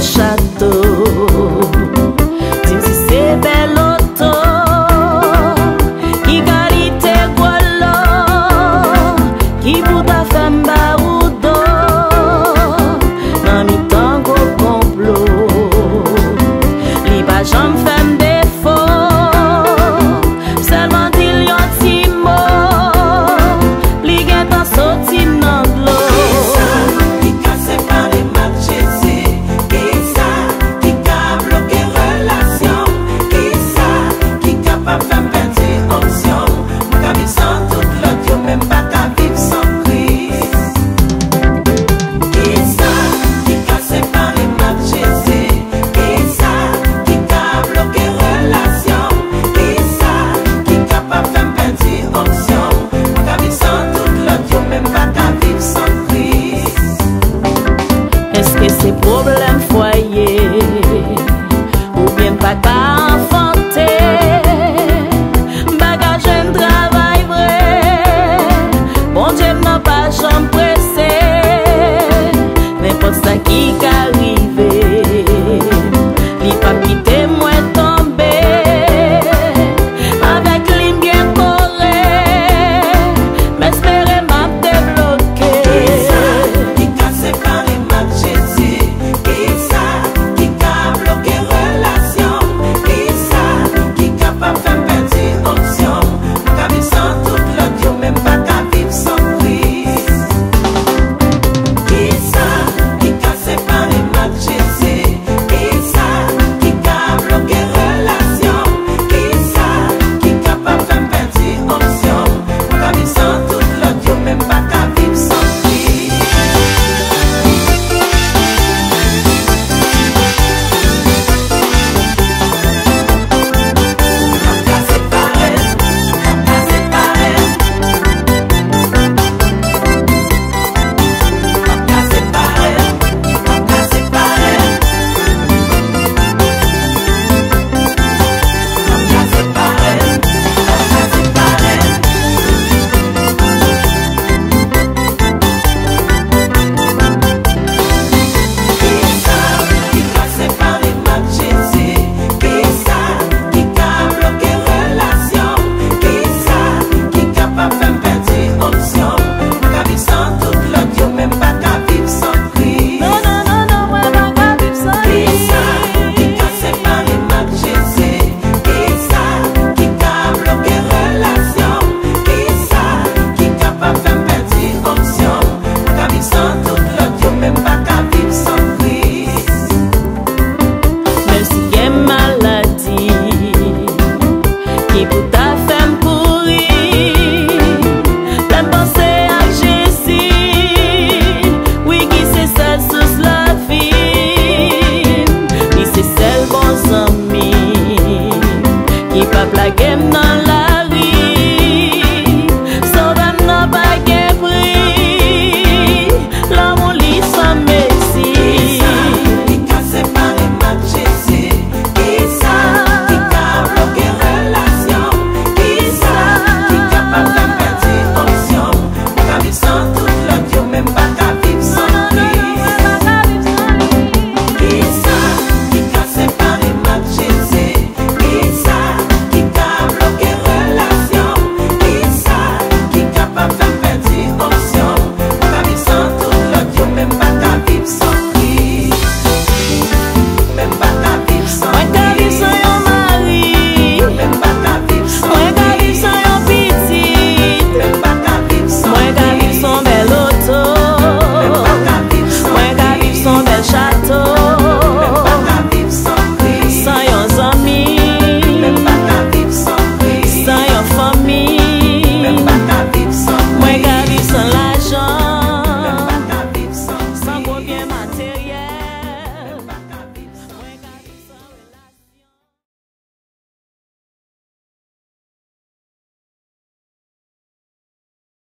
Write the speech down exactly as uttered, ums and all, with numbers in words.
château. Dis si c'est bel auto, qui qualité guolo, qui bouta femme baroudo, nan mi tango complot, li pa jam femme défaut, seulement dit yon ti mot, li gen tan soti nan glo. Est-ce que c'est problème foyer ou bien papa enfanté? Bagage un travail vrai, bon Dieu n'a pas jamais pressé, n'importe ça qui